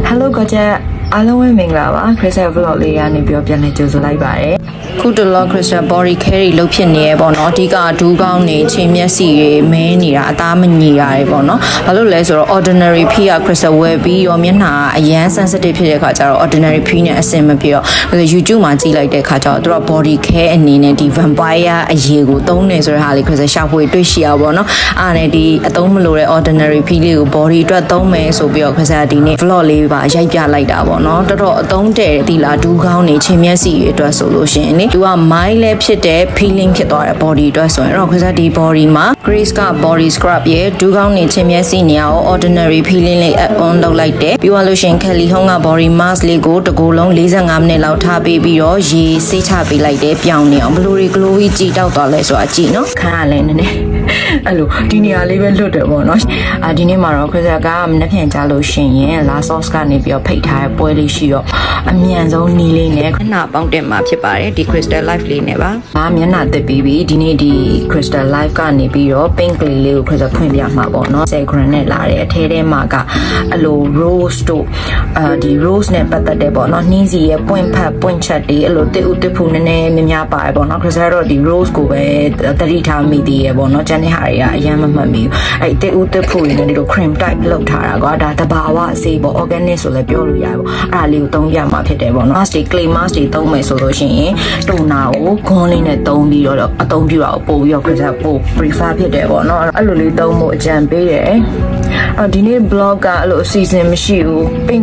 Hello 嗰隻အားလုံးပဲမင်္ဂလာပါ Crystal Vlog လေးရနေပြီးပြန်လည်ကြိုဆိုလိုက်ပါတယ်ခုတလော Crystal body care တွေလုပ်ဖြစ်နေရပေါ့နော်အဓိကဒူးကောင်းနေချိန်မျက်စိတွေမဲနေတာအသားမညီတာတွေပေါ့နော်ဘာလို့လဲဆိုတော့ ordinary pee က Crystal ဝယ်ပြီးရောမျက်နှာအရန် sensitive ဖြစ်တဲ့ခါကျတော့ ordinary pee နဲ့အဆင်မပြေတော့ YouTube မှာကြည့်လိုက်တဲ့ခါကျတော့သူက body care အနေနဲ့ဒီ vampire အရေကိုသုံးနေဆိုတဲ့ဟာလေး Crystal ရှာဖွေတွေ့ရှိရပါတော့အားနဲ့ဒီအသုံးမလိုတဲ့ ordinary pee လေးကို body အတွက်သုံးမယ်ဆိုပြီးတော့ Crystal ဒီနေ့ vlog လေးပါရိုက်ပြလိုက်တာပေါ့နော်တော်တော်အသုံးတဲ့ဒီလာဒူးကောင်းနေချိန်မျက်စိတွေအတွက်ဆိုလို့ရှိရင်လေသူက mind လည်းဖြစ်တဲ့ feeling ဖြစ်သွားတဲ့ body အတွက်ဆိုရင်တော့ Crystal ဒီ body မှာ Grace က body scrub ရဲ့ဒူးကောင်းနေချိန်မျက်စိနေရာကို ordinary feeling လေး add on လုပ်လိုက်တယ်ပြီးသွားလို့ရှိရင် Kelly Hong က body mask လေးကိုတစ်ကိုယ်လုံး45မိနစ်လောက်ထားပေးပြီးတော့ရေဆေးချပေးလိုက်တယ်ပြောင်းနေအောင်ဘလို့တွေ glowy ကြည်တောက်သွားလဲဆိုတာကြည့်နော်ခါရလဲနည်းနည်းအဲ့လိုဒီနေရာလေးပဲလွတ်တယ်ပေါ့နော်ဒီနေ့မှာတော့ Crystal ကမနှက်ပြန်ကြလို့ရှိရင် la sauce ကနေပြီးတော့ဖိတ်ထားတဲ့ပွဲလေးရှိတော့အမြန်ဆုံးနီးလေးနဲ့မျက်နှာပေါင်းတက်မှာဖြစ်ပါတယ်ဒီ Crystal Life လေးနဲ့ပါမျက်နှာတက်ပြီးပြီဒီနေ့ဒီ Crystal Life ကနေပြီးတော့ pink လေးကို Crystal ဖွင့်ပြမှာပေါ့နော်10 gram နဲ့လာတယ်အထဲထဲမှာကအဲ့လို rose တို့ဒီ rose နဲ့ပတ်သက်တဲ့ပေါ့နော်နှင်းစီရဲ့ပွင့်ဖတ်ပွင့်ချက်တွေအဲ့လိုတစ်ဦးတစ်ဖူနည်းနည်းများပါတယ်ပေါ့နော် Crystal တော့ဒီ rose ကိုပဲတတိထားမိသေးရဲ့ပေါ့နော်ကျန်တဲ့ဟာတွေကအရင်မမှတ်မိဘူးအဲ့တစ်ဦးတစ်ဖူတွေနဲ့ဒီလို cream type လောက်ထားတာကွာဒါတဘာဝအစေးပေါ့ organic ဆိုလည်းပြောလို့ရပါပေါ့အဲ့ဒါလေးကိုသုံးပြမှာဖြစ်တယ်ပေါ့နော် mask တွေ clay mask တွေသုံးမယ်ဆိုလို့ရှိရင်တိုနာကိုခွန်းလေးနဲ့သုံးပြီးတော့အသုံးပြုတာကိုပို့ပြီးတော့ Crystal ပို့ prefer ဖြစ်တယ်ပေါ့နော်အဲ့လိုလေးသုံးဖို့အကြံပေးတယ်ဒီနေ့ blog ကအဲ့လို season မရှိဘူး pink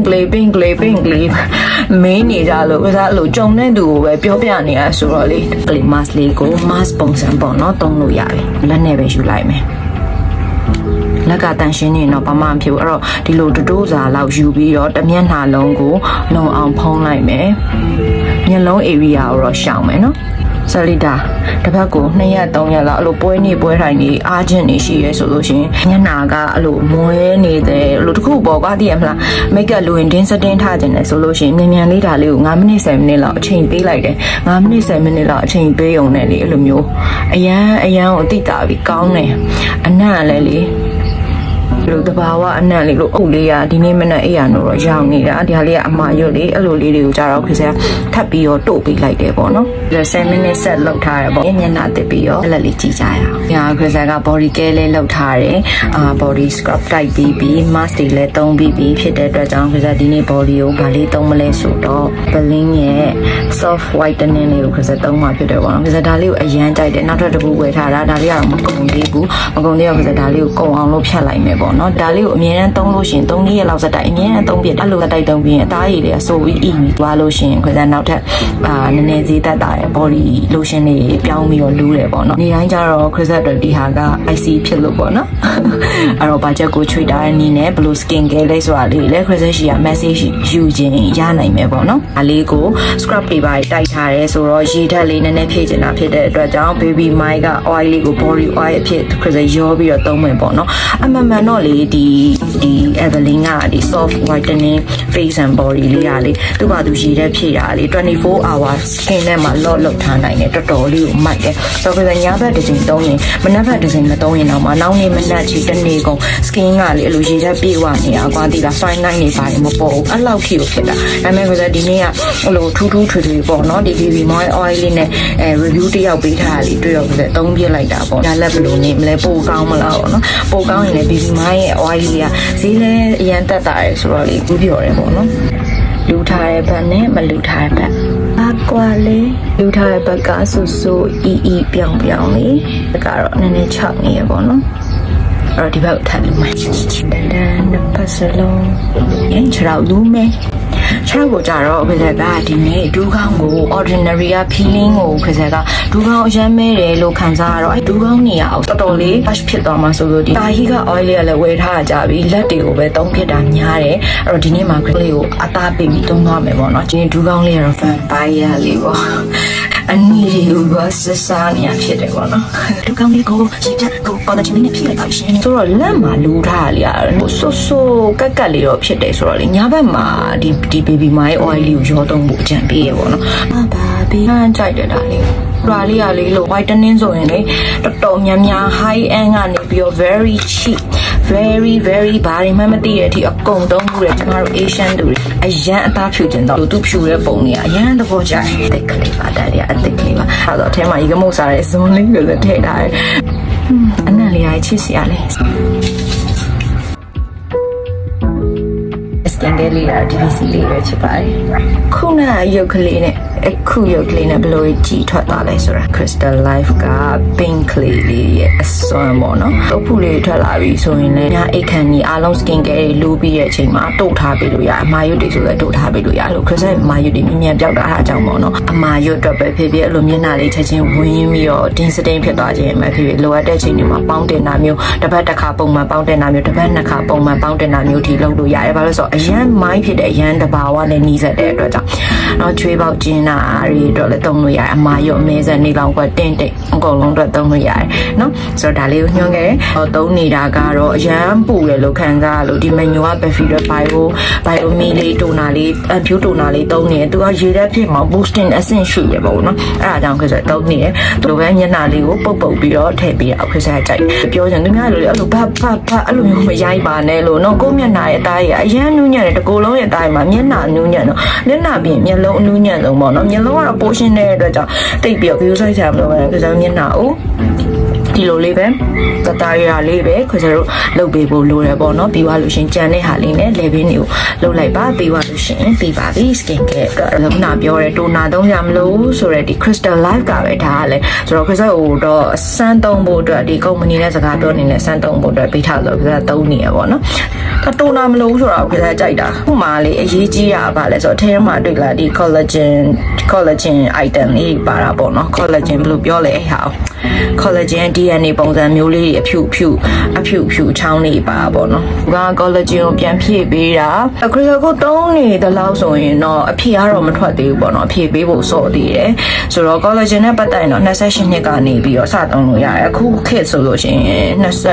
clay မင်းနေကြလို့ Crystal အဲ့လိုကြုံတဲ့သူကိုပဲပြောပြနေရဆိုတော့လေ clay mask လေးကို mask ပုံစံပေါ့နော်သုံးလို့ရတယ်လက်နဲ့ပဲယူလိုက်မယ်လက်ကတန်ရှင်းနေတော့ဘာမှမဖြစ်ဘူးအဲ့တော့ဒီလိုတိုးစာလောက်ယူပြီးတော့တမျက်နှာလုံးကိုလုံအောင်ဖုံးလိုက်မယ်မျက်လုံး area ကိုတော့ရှောင်မယ်နော်ဆလီတာတစ်ဖက်ကို2ရက်3ရက်လောက်အဲ့လိုပွဲနေပွဲထိုင်နေအားချင်းနေရှိရဲဆိုလို့ရှင်ညနာကအဲ့လိုမွဲနေတယ်အဲ့လိုတခုပေါ့ကွာသိရမလားမိတ်ကလူရင်တင်းစတင်းထားခြင်းလဲဆိုလို့ရှင်မြန်မြန်လေးဒါလေးကို9မိနစ်10မိနစ်လောက်အချိန်ပေးလိုက်တယ်9မိနစ်10မိနစ်လောက်အချိန်ပေးုံနဲ့လေအဲ့လိုမျိုးအရန်ကိုတိတာပြီးကောင်းတယ်အနံ့လည်းလေလူတဘာဝအနံ့လေးလို့အုပ်လေးကဒီနေ့မနက်အိယာနိုတော့ရောင်နေတာဒီဟာလေးကအမာရွတ်လေးအဲ့လိုလေးတွေကိုကြတော့Crystalထပ်ပြီးတော့တို့ပေးလိုက်တယ်ပေါ့နော်10 minute set လောက်ထားရပေါ့မျက်နှာတက်ပြီးတော့အဲ့လက်လေးကြည့်ကြရအောင်ညာCrystalက body care လေးလောက်ထားတယ်body scrub တိုက်ပြီးပြီး mask တွေလည်းသုံးပြီးပြီးဖြစ်တဲ့အတွက်ကြောင့်Crystalဒီနေ့ body ကိုဗာလေးသုံးမလဲဆိုတော့ Bling ရဲ့ soft whitening လေးကိုCrystalသုံးမှာဖြစ်တယ်ပေါ့နော်Crystalဒါလေးကိုအရန်ကြိုက်တယ်နောက်ထပ်တစ်ခုဝယ်ထားတာဒါလေးကတော့မကုန်သေးဘူးမကုန်သေးတော့Crystalဒါလေးကိုကုန်အောင်လို့ဖြတ်လိုက်မယ်ပေါ့နော်ဒါလေးကိုအမြဲတမ်းသုံးလို့ရှိရင်3ရက်လောက်စတိုက်အမြဲတမ်းသုံးပြအဲ့လိုစတိုက်သုံးပြီးရင်အသားရည်လေးဆိုပြီးပြီးသွားလို့ရှိရင်Crystalနောက်ထပ်နည်းနည်းသေးတတ်တာရဲ့ body lotion တွေပြောင်းပြီးတော့လူးတယ်ပေါ့နော်နေတိုင်းကျတော့ Crystal အတွက်ဒီဟာက IC ဖြစ်လို့ပေါ့နော်အဲ့တော့ budget ကိုချွေတာတဲ့နည်းနဲ့ဘယ်လို skin care လဲဆိုတာလေးလည်း Crystal ရှိရ message ယူခြင်းရနိုင်မယ်ပေါ့နော်ဒါလေးကို scrub တွေပါတိုက်ထားရဲဆိုတော့ရေဓာတ်လေးနည်းနည်းဖြည့်ချင်တာဖြစ်တဲ့အတွက်ကြောင့် baby mike က oil လေးကို body oil အဖြစ် Crystal ရောပြီးတော့သုံးမယ်ပေါ့နော်အမှန်မှန်တော့လေဒီ Evelyn ကဒီ soft whitening face and body လေးကလေသူ့ဘာသူရေဓာတ်ဖြည့်တာလေ24 hour skin နဲ့မှာ lock လုပ်ထားနိုင်တယ်တော်တော်လေးကိုမိုက်တယ်ဆိုတော့ညဘက်တစ်ချိန်သုံးရင်မနက်ဘက်တစ်ချိန်မသုံးရင်တော့မှနောက်နေ့မနက်ချီတစ်နေ့ကုန် skin ကလေအဲ့လိုရေဓာတ်ပြေဝနေတာကွာဒီက fine line တွေပါတယ်မပေါ်ဘူးအဲ့လောက်ထိကိုဖြစ်တာဒါပေမဲ့ဆိုတော့ဒီနေ့ကအဲ့လိုထူးထွေပေါ့နော်ဒီ baby moist oil လေးနဲ့review တစ်ယောက်ပေးထားတာလေးတွေ့တော့ဆိုတော့သုံးပြလိုက်တာပေါ့ဒါလည်းဘယ်လိုနေမလဲပိုကောင်းမလားပေါ့နော်ပိုကောင်းရင်လည်း baby moist ရဲ့ oil လေးကဈေးလည်းအရန်တက်တာရယ်ဆိုတော့လေဘူးပြောတယ်ပေါ့နော်လူထားတဲ့ဘက်နဲ့မလူထားတဲ့ဘက်ကွာလေလူထားတဲ့ဘက်ကဆူဆူပြောင်းလေးဒါကတော့နည်းနည်းချောက်နေရပေါ့နော်အဲ့တော့ဒီဘက်ကိုထပ်လူမယ်တန်နှစ်ပတ်စလုံးရင်ခြေထောက်လူမယ်ခြေထောက်ကိုကြတော့Crystalကဒီနေ့ဒူးကောင်းကို ordinary feeling ကိုCrystalကဒူးကောင်းအရမ်းမဲတယ်လို့ခံစားရတော့အဲ့ဒူးကောင်းနေရအောင်တော်တော်လေး wash ဖြစ်သွားမှာဆိုလို့ဒီတာဟီက oil လေးကလည်းဝယ်ထားကြပြီလက်တွေကိုပဲသုံးဖြစ်တာများတယ်အဲ့တော့ဒီနေ့မှာ Crystal ကိုအသားပေးပြီးသုံးသွားမယ်ပေါ့နော်ဒီနေ့ဒူးကောင်းလေးကတော့ vampire လေးပေါ့အနီးလေးကိုဆဆာနေရဖြစ်တယ်ပေါ့နော်ဒူးကောင်းလေးကိုရှင်းချက်ကိုပေါ်တဲ့ချင်းလေးဖြစ်လိုက်ပါရှင်ဆိုတော့လက်မှာလူထားရလေဆိုကက်ကလေးတော့ဖြစ်တယ်ဆိုတော့လေညဘက်မှာဒီ baby my oil လေးကိုရောသုံးဖို့အကြံပေးရပေါ့နော်ဘာဘီဟန်ကြိုက်တယ်ဒါလေးရာလေးရလေးလို့ whitening ဆိုရင်လေတော်တော်များများ high end ကနေပြီးတော့ very cheap very very ဘာတွေမှမသိရတဲ့အထိအကုန်တုံးမှုတယ်ကျမတို့ Asian လူတွေအရန်အသားဖြူကျင်တော့သူဖြူတဲ့ပုံတွေကအရန်သဘောကျတယ်အသက်ကလေးပါဒါတွေအသက်ကလေးပါအဲ့တော့အထဲမှာရေကမုတ်စားတဲ့ဇွန်လေးကိုလည်းထည့်ထားတယ်အနံ့လေးရချစ်စရာလေးစကန်ဂယ်လေးရာ DVC လေးပဲချစ်ပါတယ်ခုနရုပ်ကလေးနဲ့အခုရုပ်ကလေးနဲ့ဘယ်လိုကြည်ထွက်သွားလဲဆိုတာ Crystal Life က pink လေးရဲ့အစွမ်းပေါ့နော်အဖူလေးထွက်လာပြီဆိုရင်လည်းညအိတ်ခမ်းကြီးအားလုံး skin care တွေလူပြီးတဲ့အချိန်မှာတုတ်ထားပေးလို့ရအမာရွတ်တွေဆိုလည်းတုတ်ထားပေးလို့ရလို့ Crystal အမာရွတ်တွေမြန်ပြောက်တာအားအကြောင်းပေါ့နော်အမာရွတ်တော့ပဲဖြစ်ဖြစ်အဲ့လိုမျက်နှာလေးချက်ချင်းဝင်းပြီးတော့တင်းစတင်းဖြစ်သွားခြင်းပဲဖြစ်ဖြစ်လိုအပ်တဲ့ချိန်တွေမှာပေါင်းတင်တာမျိုးတစ်ပတ်တစ်ခါပုံမှန်ပေါင်းတင်တာမျိုးတစ်ပတ်နှစ်ခါပုံမှန်ပေါင်းတင်တာမျိုးထိလုပ်လို့ရတယ်ဘာလို့ဆိုတော့အရန်မိုင်းဖြစ်တဲ့အရန်တဘာဝနဲ့နှီးစက်တဲ့အတွက်ကြောင့်တော့ချွေးပေါက်ကျင်းတာတွေတော့လည်းသုံးလို့ရတယ်အမာရွတ်အမဲစက်နေလောင်ကွက်တင့်တိတ်အကုန်လုံးတော့သုံးလို့ရတယ်နော်ဆိုတော့ဒါလေးကိုညွှန်းခဲ့တယ်သုံးနေတာကတော့အရန်ပူရလို့ခံစားလို့ဒီမန်ညူက Befira Bio Mi လေးတိုနာလေးဖြူတိုနာလေးသုံးနေတယ်သူကရေတက်ဖြစ်မှာ boosting အဆင့်ရှိရပေါ့နော်အဲ့ဒါကြောင့်ခက်ဆိုသုံးနေတယ်သူလိုပဲမျက်နှာလေးကိုပုတ်ပြီးတော့ထည့်ပြီးတော့ခက်စားကြိုက်ပြောချင်သူများလိုလေအဲ့လိုဖတ်အဲ့လိုမျိုးမရိုက်ပါနဲ့လို့နော်ကိုမျက်နှာရဲ့အသားကြီးအရန်နူးညံ့တယ်တကူလုံးရဲ့အသားကြီးမှာမျက်နှာနူးညံ့တော့မျက်နှာပြင်မျက်လုံးအနူးညံ့ဆုံးပေါ့နော်မျက်လုံးကတော့ portion တဲ့အတွက်ကြောင့်တိတ်ပြီးတော့ view size ဆရာမလို့ပဲခက်စားမျက်နှာကိုဒီလိုလေးပဲတတရလေးပဲခကြတို့လုတ်ပေးဖို့လိုတယ်ပေါ့နော်ပြီးသွားလို့ရှင်ကြံတဲ့ဟာလေးနဲ့လေဘင်းတွေကိုလုတ်လိုက်ပါပြီးသွားလို့ရှင်ပြီးပါပြီ skin care အတွက်ခုနပြောရဲတိုနာသုံးရမလို့ဆိုရဲဒီ Crystal Life ကပဲဒါကလည်းဆိုတော့ခကြဟိုတော့စမ်းသုံးဖို့အတွက်ဒီ company နဲ့စကားပြောနေနဲ့စမ်းသုံးဖို့အတွက်ပေးထားလို့ခကြသုံးနေရပေါ့နော်တိုနာမလို့ဆိုတာခကြကြိုက်တာဟိုမှာလေအရေးကြီးတာပါလဲဆိုတော့အထဲမှာတွေ့လာဒီ collagen item လေးပါတာပေါ့နော် collagen ဘယ်လိုပြောလဲအဲ့ဟာ collagen DNA ပုံစံမျိုးလေးအဖြူဖြူချောင်းလေးပါပေါ့နော်။ဒါက collagen ကိုပြန်ဖြည့်ပေးတာ။အခရကိုသုံးနေတဲ့လောက်ဆိုရင်တော့အဖြည့်ကတော့မထွက်သေးဘူးပေါ့နော်။အဖြည့်ပေးဖို့စော့သေးတယ်။ဆိုတော့ collagen နဲ့ပတ်သက်ရင်တော့28နှစ်ကနေပြီးတော့စသုံးလို့ရတယ်။အခုခေတ်ဆိုလို့ရှိရင်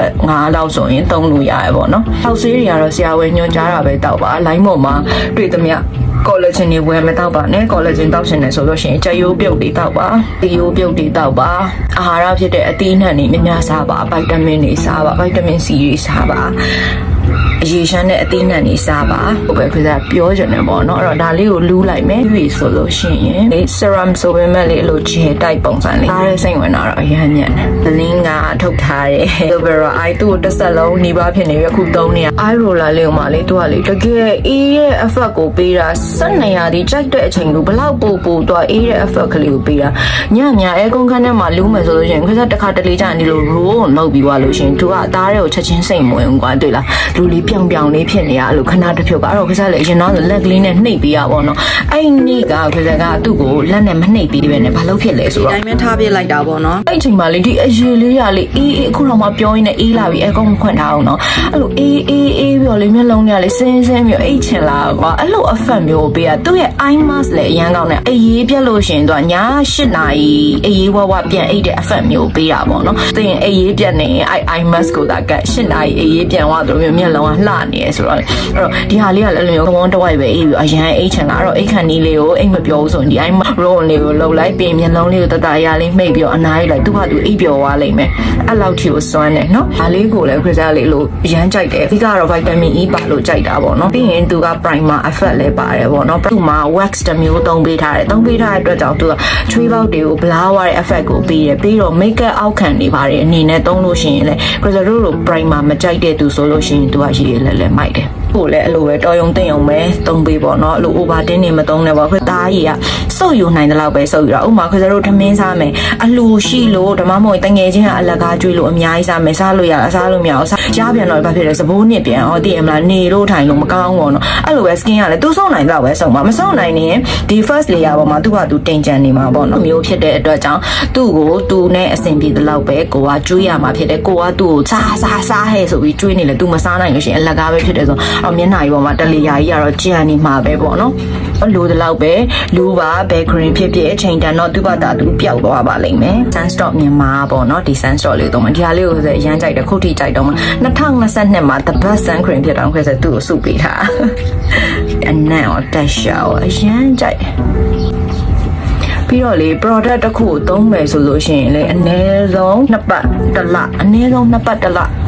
25လောက်ဆိုရင်သုံးလို့ရတယ်ပေါ့နော်။ထောက်ဆေးတွေကတော့ဆရာဝန်ညွှန်ကြားတာပဲတောက်ပါ။ line ပေါ်မှာတွေ့သမျှcollagen တွေဝယ်မတောက်ပါနဲ့ collagen တောက်ရှင်နေဆိုလို့ရှိရင်ကြက်ရိုးပြုတ်တွေတောက်ပါဒီရိုးပြုတ်တွေတောက်ပါအာဟာရဖြစ်တဲ့အသီးနှံတွေများစားပါဗိုက်တာမင်တွေစားပါဗိုက်တာမင် C တွေစားပါအရေးရှမ်းတဲ့အသီးနှံတွေစားပါဟိုပဲခစားပြောကြတယ်ပေါ့နော်အဲ့တော့ဒါလေးကိုလူးလိုက်မယ်ပြီဆိုလို့ရှိရင်ဒီ serum ဆိုပေမဲ့လေအဲ့လိုဂျယ်တိုက်ပုံစံလေးအားရစိတ်ဝင်တာတော့အရင်ညံ့တယ်ဘလင်းကထုတ်ထားတယ် Silvera eye သူ့တစ်ဆက်လုံးနှီးပါဖြစ်နေပြီအခုသုံးနေရ eye roller လေးကိုမှလေသူကလေတကယ်အေးရဲ့ effect ကိုပေးတာ12ရာဒီကြိုက်တဲ့အချိန်လို့ဘလောက်ပိုသူကအေးရဲ့ effect ကလေးကိုပေးတာညအဲကုန်းခန်းထဲမှာလူးမယ်ဆိုလို့ရှိရင်ခစားတစ်ခါတလေကြာနေလို့ roll လောက်ပြီးသွားလို့ရှိရင်သူကအသားတွေကိုချက်ချင်းစိတ်မဝင်ဘူးကွာတွေ့လားလူလေးပြောင်လေးဖြစ်နေရလို့ခဏတစ်ဖြုတ်ကတော့ခစားလေအရင်တော့လက်ကလေးနဲ့နှိပ်ပေးရပါတော့အဲ့နေ့ကခစားကသူ့ကိုလက်နဲ့မနှိပ်ပေးပဲနဲ့ဘာလို့ဖြစ်လဲဆိုတော့ဒီတိုင်းပဲထားပြလိုက်တာပေါ့နော်အဲ့ချိန်မှာလေဒီအရေလေးရလေအေးအခုတော့မှပြောရင်းနဲ့အေးလာပြီအကောင်ခွန့်ထားအောင်နော်အဲ့လိုအေးပြီးတော့လေမျက်လုံးတွေကလေစင်းပြီးအိတ်ချင်လာကွာအဲ့လို effect မျိုးပေးရသူ့ရဲ့ eye mask လည်းအရန်ကောင်းတယ်အေးပြက်လို့ရှင်သူကည8နာရီအေးဝပြန်အိတ်တဲ့ effect မျိုးပေးတာပေါ့နော်သင်အေးပြက်နေအဲ့ eye mask ကိုသာက8နာရီအေးပြန်သွားတော့မျက်လုံးကလှနေရဆိုတော့အဲ့တော့ဒီဟာလေးကလည်းလိုမျိုးကမွန်တဝိုက်ပဲအေးပြီးအရန်အိတ်ချင်လာတော့အိတ်ခန့်နီးလေးကိုအိတ်မပြောဘူးဆိုရင်ဒီအိုင်းရောလေးကိုလှုပ်လိုက်ပြင်မျက်လုံးလေးကိုတတရလေးမှိတ်ပြီးတော့အနားကြီးလိုက်သူ့ဟာသူအိတ်ပျော်သွားလိမ့်မယ်အဲ့လောက်ထိကိုစွမ်းတယ်နော်ဒါလေးကိုလည်းခရစားလေးလို့အရန်ကြိုက်တယ်အဓိကတော့ vitamin E ပါလို့ကြိုက်တာပေါ့နော်ပြီးရင်သူက primer effect လည်းပါတယ်ပေါ့နော်သူ့မှာ wax တစ်မျိုးသုံးပေးထားတယ်သုံးပေးထားတဲ့အတွက်ကြောင့်သူကချွေးပေါက်တွေကို blur ရတဲ့ effect ကိုပေးတယ်ပြီးတော့ makeup အောက်ခံနေပါတယ်အနေနဲ့သုံးလို့ရှိရင်လည်းခရစားတို့လို primer မကြိုက်တဲ့သူဆိုလို့ရှိရင်သူကရေလဲမိုက်တယ်ကိုလည်းအဲ့လိုပဲတော်ယုံတင်ယုံပဲသုံးပေးပေါ့နော်အဲ့လို overtin နေမသုံးနဲ့ပေါ့ခသားကြီးကစုပ်ယူနိုင်တဲ့လောက်ပဲစုပ်ယူတာဥပမာခစားတို့ထမင်းစားမယ်အလှရှိလို့ဓမ္မမဟုတ်တငယ်ချင်းကအလကားကျွေးလို့အများကြီးစားမယ်စားလို့ရစားလို့မရအောင်ရပြန်တော့ဘာဖြစ်လဲစပိုးနှစ်ပြန်တည်ရမလားနေလို့ထိုင်လို့မကောင်းဘူးပေါ့နော်အဲ့လိုပဲ skin ကလည်းသူ့စုံနိုင်တော့ပဲစုံမှာမစုံနိုင်ရင်ဒီ first layer ပေါ်မှာသူ့ဟာသူတင်ကြံနေမှာပေါ့နော်မျိုးဖြစ်တဲ့အတွက်ကြောင့်သူ့ကိုသူနဲ့အဆင်ပြေတဲ့လောက်ပဲကိုကကျွေးရမှာဖြစ်တယ်ကိုကသူ့ကိုစားဟဲ့ဆိုပြီးကျွေးနေလေသူမစားနိုင်လို့ရှိရင်အလကားပဲဖြစ်တယ်ဆိုတော့မျက်နှာကြီးပေါ်မှာတလီယာကြီးကတော့ကြံနေမှာပဲပေါ့နော်လိုတဲ့လောက်ပဲလူပါဘယ် cream ဖြစ်ဖြစ်အချိန်တန်တော့သူ့ဘာသာသူပျောက်သွားပါလိမ့်မယ် Sunstock မြန်မာပေါ့နော်ဒီ Sunstock လေးတော့မှဒီဟာလေးကိုဆိုအရန်ကြိုက်တယ်ခုထိကြိုက်တော့မှ2022မှာ the best sun cream ဖြစ်တော့ခွဲဆိုသူ့ကိုစုပေးထားအနံ့ရောတက်ရှာရောအရန်ကြိုက်ပြီးတော့လေ product တစ်ခုကိုသုံးမယ်ဆိုလို့ရှိရင်လေအနည်းဆုံး2ပတ်တစ်လအနည်းဆုံး2ပတ်တစ်လ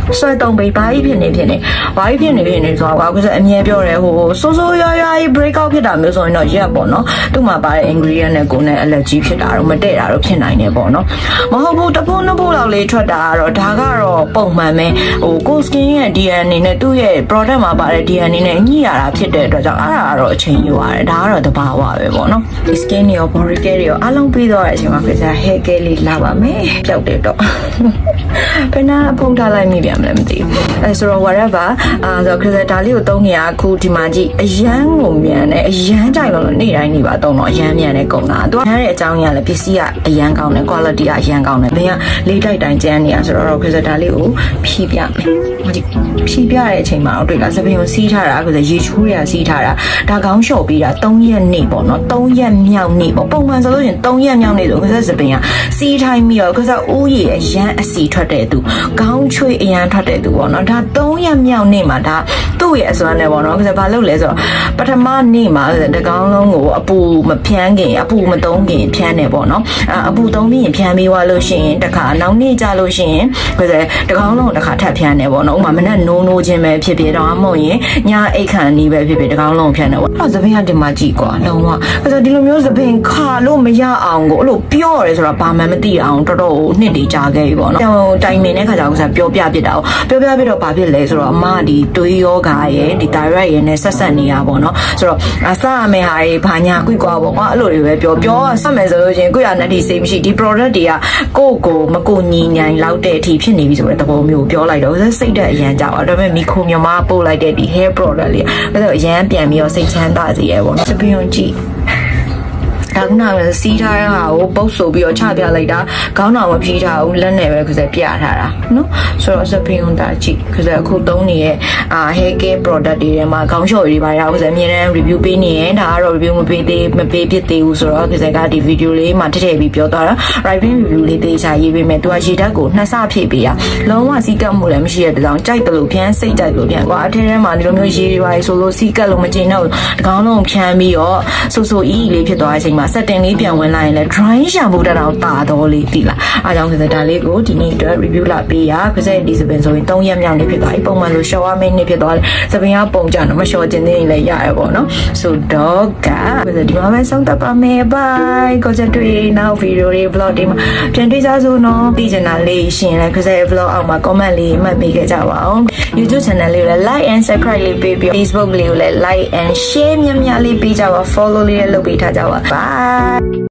ဆွဲတုံးပေးဘာကြီးဖြစ်နေဘာကြီးဖြစ်နေဆိုတော့ကိုယ်အမြဲပြောတယ်ဟိုဆိုးရွား break out ဖြစ်တာမျိုးဆိုရင်တော့ရက်ပေါ့နော်သူ့မှာပါတဲ့ ingredient နဲ့ကိုယ်နဲ့ allergy ဖြစ်တာတော့မတည့်တာတော့ဖြစ်နိုင်တယ်ပေါ့နော်မဟုတ်ဘူးတစ်ဖို့နှစ်ဖို့လောက်လေးထွက်တာကတော့ဒါကတော့ပုံမှန်ပဲဟိုကို skin ရဲ့ DNA နဲ့သူ့ရဲ့ product မှာပါတဲ့ DNA နဲ့ညှိရတာဖြစ်တဲ့အတွက်ကြောင့်အဲ့ဒါကတော့အချိန်ယူရတယ်ဒါကတော့တဘာဝပဲပေါ့နော်ဒီ skin တွေရော body care တွေရောအားလုံးပြီးတော့တဲ့အချိန်မှာခစား hair care လေးလာပါမယ်ပျောက်တယ်တော့ဘယ်နာဖုံးထားလိုက်မိပြန်မလဲမသိဘူးအဲဆိုတော့ whatever ဆိုတော့ခစားဒါလေးကိုသုံးနေရအခုဒီမှာကြည့်အရန်ကိုမြန်တယ်အရန်ကြိုက်လို့နေ့တိုင်းနေပါသုံးတော့အရန်မြန်တယ်ကုန်တာသူကတဲ့အကြောင်းကြီးကလည်းပစ္စည်းကအရန်ကောင်းတယ် quality ကအရန်ကောင်းတယ်ဘင်းကလေးတိုက်တိုင်းကျန်းနေရဆိုတော့ခစားဒါလေးကိုဖြီးပြမယ်ဟိုကြည့်ဖြီးပြတဲ့အချိန်မှာတော့တွေ့လားစပင်းကိုစီးထားတာခစားရေချိုးရစီးထားတာဒါကောင်းလျှော့ပြီးတာ3ရက်နေပေါ့နော်3ရက်မြောက်နေပေါ့ပုံမှန်ဆိုလို့ရှိရင်3ရက်မြောက်နေဆိုခစားစပင်းကစီးထိုင်းပြီးတော့ခစားအိုးရည်အရန်အစီထွက်တဲ့သူခေါင်းချွေအရန်ထွက်တဲ့သူပေါ့နော်ဒါ3ရက်မြောက်နေမှာဒါသူ့ရဲ့အစွမ်းနဲ့ပေါ့နော်ခစားဘာလုပ်လဲဆိုတော့ပထမနေ့မှာတကောင်းလုံးကိုအပူမဖြန်းခင်အပူမသုံးခင်ဖြန်းနေပေါ့နော်အပူသုံးပြီးရင်ဖြန်းပြီးသွားလို့ရှိရင်တခါနောက်နေ့ကြလို့ရှိရင်ခစားတကောင်းလုံးတခါထပ်ဖြန်းနေပေါ့နော်ဥမာမနဲ့နိုးချင်းပဲဖြစ်ဖြစ်တော့မဟုတ်ရင်ညအိတ်ခန့်နီးပဲဖြစ်ဖြစ်တကောင်းလုံးဖြန်းနေပေါ့အဲ့သပင်းကဒီမှာကြည့်ကွာလုံးဝခစားဒီလိုမျိုးသပင်းခါလို့မရအောင်ကိုအဲ့လိုပြောရဲဆိုတာဘာမှမသိအောင်တော်တော်နှစ်တည်ကြာခဲ့ပြီပေါ့နော်တိုင်မင်တဲ့ခါကျတော့ခစားပြောပြပြတာပြောပြပြတော့ဘာဖြစ်လဲဆိုတော့အမဒီတွေးယောဂါရဲ့ဒီ thyroid ရဲ့နဲ့ဆက်ဆက်နေရပေါ့နော်ဆိုတော့အစအမေဟာတွေဘာညာကွိကွာပေါ့ကွာအဲ့လိုတွေပဲပြောဆက်မယ်ဆိုလို့ချင်းကိုရနဲ့ဒီစိတ်မရှိဒီ product တွေကကိုမကိုညီညာလောက်တဲ့အထိဖြစ်နေပြီဆိုတဲ့သဘောမျိုးပြောလိုက်တော့စိတ်တက်အရန်ကြောက်ဒါပေမဲ့မီခိုမြမပို့လိုက်တဲ့ဒီ hair product လေးအဲ့တော့အရန်ပြန်ပြီးတော့စိတ်ချမ်းသာစေရပေါ့နော်စပင်းုံကြည့်ဒါကနာစီးထားတဲ့ဟာကိုပုတ်ဆိုပြီးတော့ချပြလိုက်တာခေါင်းတော်မဖြီးထားဘူးလက်နဲ့ပဲခစပြထားတာနော်ဆိုတော့စပင်းုံတာကြည့်ခစအခုသုံးနေတဲ့hair care product တွေထဲမှာခေါင်းလျှော်တွေပါရအောင်ခစအမြဲတမ်း review ပေးနေရင်ဒါကတော့ review မပေးဖြစ်သေးဘူးဆိုတော့ခစကဒီ video လေးမှာထည့်ပြီးပြောသွားတာ writing review လေးသေးချာရေးပေးမယ်သူကရေဓာတ်ကို2ဆဖြည့်ပေးရလုံးဝစီးကပ်မှုလည်းမရှိတဲ့တောင်ကြိုက်တယ်လို့ဖြန်းစိတ်ကြိုက်လို့ဖြန်းကွာအထဲထဲမှာဒီလိုမျိုးရေတွေပါဆိုလို့စီးကပ်လို့မကျင်တော့တကောင်းလုံးဖြန်းပြီးတော့ဆိုအီးလေးဖြစ်သွားတဲ့အချိန်မှာsetting လေးပြန်ဝင်လာရင်လည်း dry shampoo တက်အောင်တာတော့လေးတိလားအားကြောင့်ခစဒါလေးကိုဒီနေ့အတွက် review လာပေးရခစဒီစပင်ဆိုရင်3ရက်မြောက်နေဖြစ်သွားပြီပုံမှန်လို့ short မိနစ်ဖြစ်သွားတယ်စပင်ကပုံကြတော့မ short ခြင်းသေးရင်လည်းရရပေါ့နော်ဆိုတော့ကခစဒီမှာပဲဆုံးသက်ပါမယ် bye ကိုကြတွေ့နောက် video တွေ vlog တွေမှာပြန်တွေ့ကြစို့နော်သိချင်တာလေးရှင်လည်းခစရဲ့ vlog အောက်မှာ comment လေးမှတ်ပေးခဲ့ကြပါအောင် YouTube channel လေးကိုလည်း like and subscribe လေးပေးပြီး Facebook လေးကိုလည်း like and share များများလေးပေးကြပါ follow လေးလည်းလုပ်ပေးထားကြပါ bye